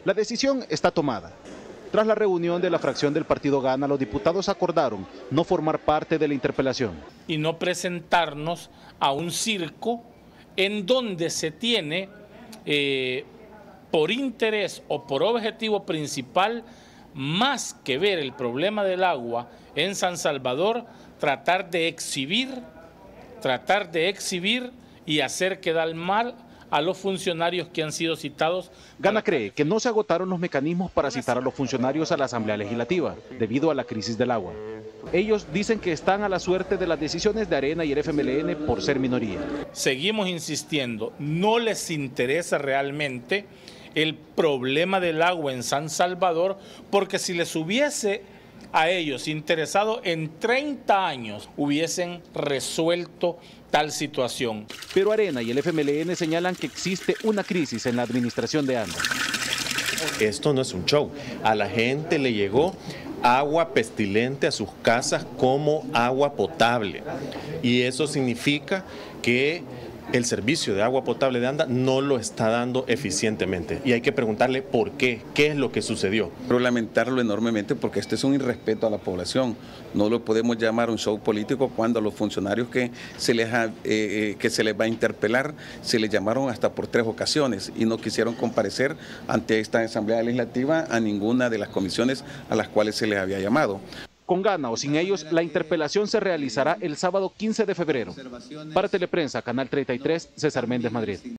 La decisión está tomada. Tras la reunión de la fracción del partido Gana, los diputados acordaron no formar parte de la interpelación. Y no presentarnos a un circo en donde se tiene por interés o por objetivo principal, más que ver el problema del agua en San Salvador, tratar de exhibir y hacer quedar mal a los funcionarios que han sido citados. Gana cree que no se agotaron los mecanismos para citar a los funcionarios a la Asamblea Legislativa, debido a la crisis del agua. Ellos dicen que están a la suerte de las decisiones de Arena y el FMLN por ser minoría. Seguimos insistiendo, no les interesa realmente el problema del agua en San Salvador, porque si les hubiese a ellos interesado, en 30 años hubiesen resuelto tal situación. Pero Arena y el FMLN señalan que existe una crisis en la administración de ANDA. Esto no es un show. A la gente le llegó agua pestilente a sus casas como agua potable. Y eso significa que el servicio de agua potable de ANDA no lo está dando eficientemente. Y hay que preguntarle por qué es lo que sucedió. Pero lamentarlo enormemente porque este es un irrespeto a la población. No lo podemos llamar un show político cuando a los funcionarios que se les va a interpelar se les llamaron hasta por 3 ocasiones y no quisieron comparecer ante esta Asamblea Legislativa a ninguna de las comisiones a las cuales se les había llamado. Con Gana o sin ellos, la interpelación se realizará el sábado 15 de febrero. Para Teleprensa, Canal 33, César Méndez, Madrid.